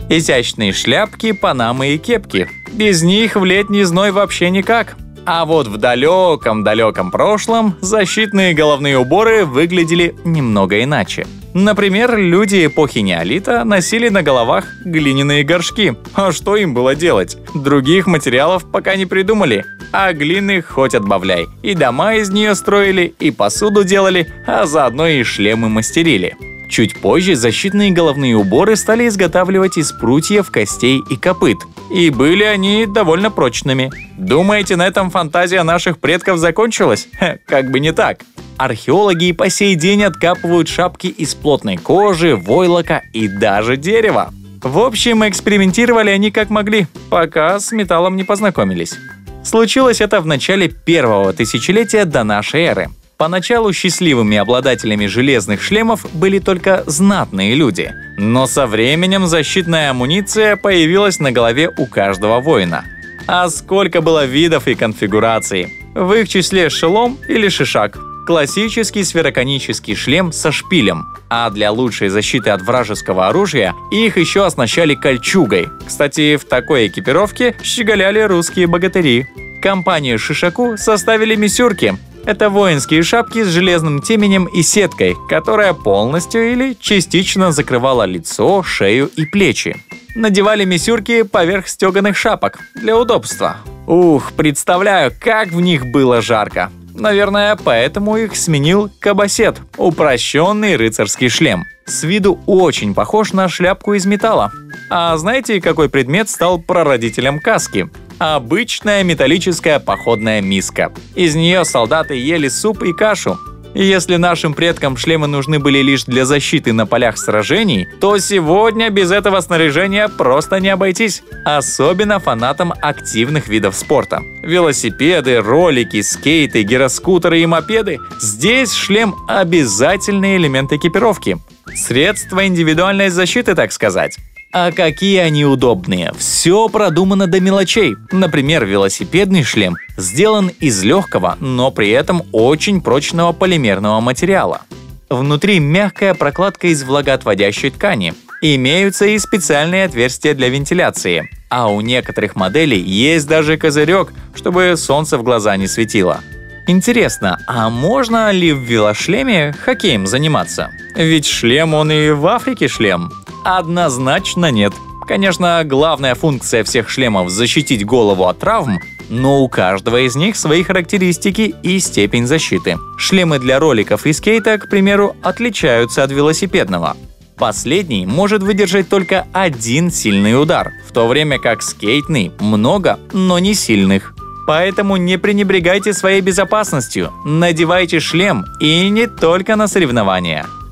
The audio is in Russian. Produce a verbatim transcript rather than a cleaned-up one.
Изящные шляпки, панамы и кепки. Без них в летний зной вообще никак. А вот в далеком-далеком прошлом защитные головные уборы выглядели немного иначе. Например, люди эпохи неолита носили на головах глиняные горшки. А что им было делать? Других материалов пока не придумали. А глины хоть отбавляй. И дома из нее строили, и посуду делали, а заодно и шлемы мастерили. Чуть позже защитные головные уборы стали изготавливать из прутьев, костей и копыт. И были они довольно прочными. Думаете, на этом фантазия наших предков закончилась? Ха, как бы не так. Археологи и по сей день откапывают шапки из плотной кожи, войлока и даже дерева. В общем, экспериментировали они как могли, пока с металлом не познакомились. Случилось это в начале первого тысячелетия до нашей эры. Поначалу счастливыми обладателями железных шлемов были только знатные люди. Но со временем защитная амуниция появилась на голове у каждого воина. А сколько было видов и конфигураций! В их числе шелом или шишак. Классический сфероконический шлем со шпилем. А для лучшей защиты от вражеского оружия их еще оснащали кольчугой. Кстати, в такой экипировке щеголяли русские богатыри. Компанию шишаку составили мисюрки. Это воинские шапки с железным теменем и сеткой, которая полностью или частично закрывала лицо, шею и плечи. Надевали мисюрки поверх стеганых шапок для удобства. Ух, представляю, как в них было жарко. Наверное, поэтому их сменил кабасет – упрощенный рыцарский шлем. С виду очень похож на шляпку из металла. А знаете, какой предмет стал прародителем каски? Обычная металлическая походная миска. Из нее солдаты ели суп и кашу. И если нашим предкам шлемы нужны были лишь для защиты на полях сражений, то сегодня без этого снаряжения просто не обойтись. Особенно фанатам активных видов спорта. Велосипеды, ролики, скейты, гироскутеры и мопеды. Здесь шлем – обязательный элемент экипировки. Средство индивидуальной защиты, так сказать. А какие они удобные! Все продумано до мелочей. Например, велосипедный шлем сделан из легкого, но при этом очень прочного полимерного материала. Внутри мягкая прокладка из влагоотводящей ткани. Имеются и специальные отверстия для вентиляции. А у некоторых моделей есть даже козырек, чтобы солнце в глаза не светило. Интересно, а можно ли в велошлеме хоккеем заниматься? Ведь шлем он и в Африке шлем. Однозначно нет. Конечно, главная функция всех шлемов – защитить голову от травм, но у каждого из них свои характеристики и степень защиты. Шлемы для роликов и скейта, к примеру, отличаются от велосипедного. Последний может выдержать только один сильный удар, в то время как скейтный – много, но не сильных. Поэтому не пренебрегайте своей безопасностью, надевайте шлем и не только на соревнования.